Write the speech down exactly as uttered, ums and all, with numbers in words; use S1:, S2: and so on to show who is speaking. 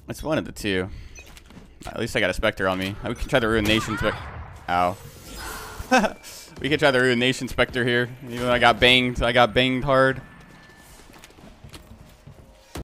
S1: It's one of the two. At least I got a Spectre on me. We can try to ruin Nation Spectre. Ow. We could try to ruin Nation Spectre here. Even though I got banged. I got banged hard.